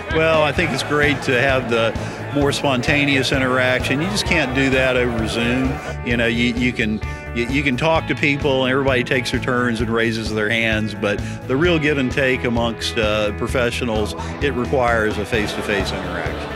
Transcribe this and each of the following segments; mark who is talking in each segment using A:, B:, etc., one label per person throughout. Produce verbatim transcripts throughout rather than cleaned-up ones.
A: Well, I think it's great to have the more spontaneous interaction. You just can't do that over Zoom. You know, you, you can you, you can talk to people and everybody takes their turns and raises their hands, but the real give and take amongst uh, professionals, it requires a face-to-face interaction.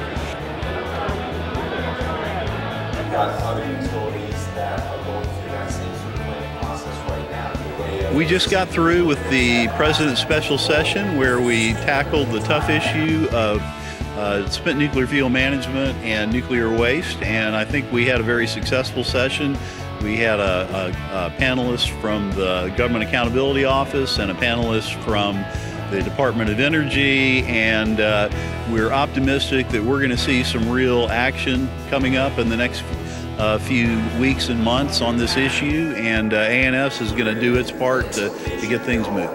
B: You've got other utilities that are going through that same sort of planning process right now.
A: We just got through with the President's Special Session where we tackled the tough issue of uh, spent nuclear fuel management and nuclear waste, and I think we had a very successful session. We had a, a, a panelist from the Government Accountability Office and a panelist from the Department of Energy, and uh, we're optimistic that we're going to see some real action coming up in the next uh, few weeks and months on this issue, and uh, A N S is going to do its part to, to get things moving.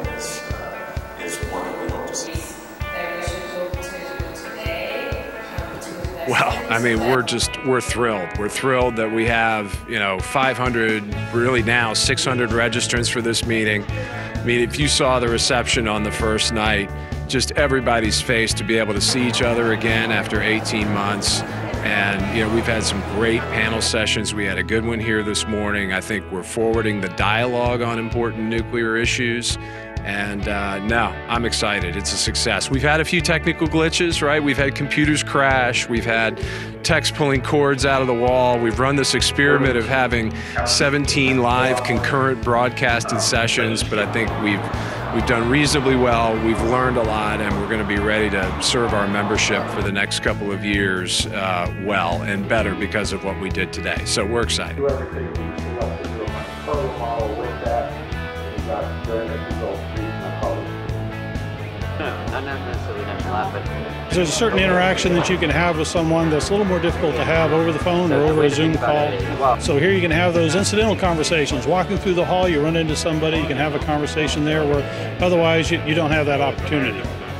C: Well, I mean, we're just, we're thrilled. We're thrilled that we have, you know, five hundred, really now six hundred registrants for this meeting. I mean, if you saw the reception on the first night, just everybody's face to be able to see each other again after eighteen months. And, you know, we've had some great panel sessions. We had a good one here this morning. I think we're forwarding the dialogue on important nuclear issues. And uh, no, I'm excited. It's a success. We've had a few technical glitches, right? We've had computers crash. We've had techs pulling cords out of the wall. We've run this experiment of having seventeen live concurrent broadcasted sessions, but I think we've we've done reasonably well. We've learned a lot, and we're going to be ready to serve our membership for the next couple of years uh, well and better because of what we did today. So we're excited.
D: There's a certain interaction that you can have with someone that's a little more difficult to have over the phone or over a Zoom call. So here you can have those incidental conversations. Walking through the hall, you run into somebody, you can have a conversation there where otherwise you, you don't have that opportunity.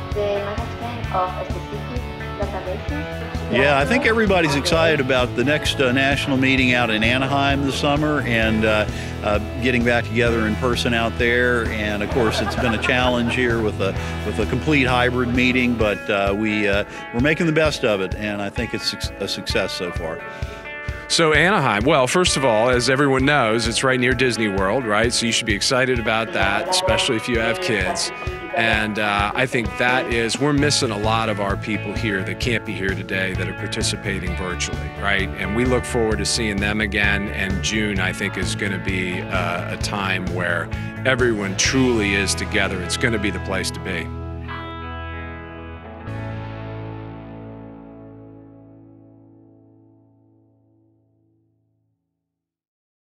A: Yeah, I think everybody's excited about the next uh, national meeting out in Anaheim this summer, and uh, uh, getting back together in person out there. And of course, it's been a challenge here with a with a complete hybrid meeting, but uh, we uh, we're making the best of it, and I think it's a success so far.
C: So Anaheim, well, first of all, as everyone knows, it's right near Disney World, right? So you should be excited about that, especially if you have kids. And uh, I think that is, we're missing a lot of our people here that can't be here today that are participating virtually, right? And we look forward to seeing them again. And June, I think, is going to be uh, a time where everyone truly is together. It's going to be the place to be.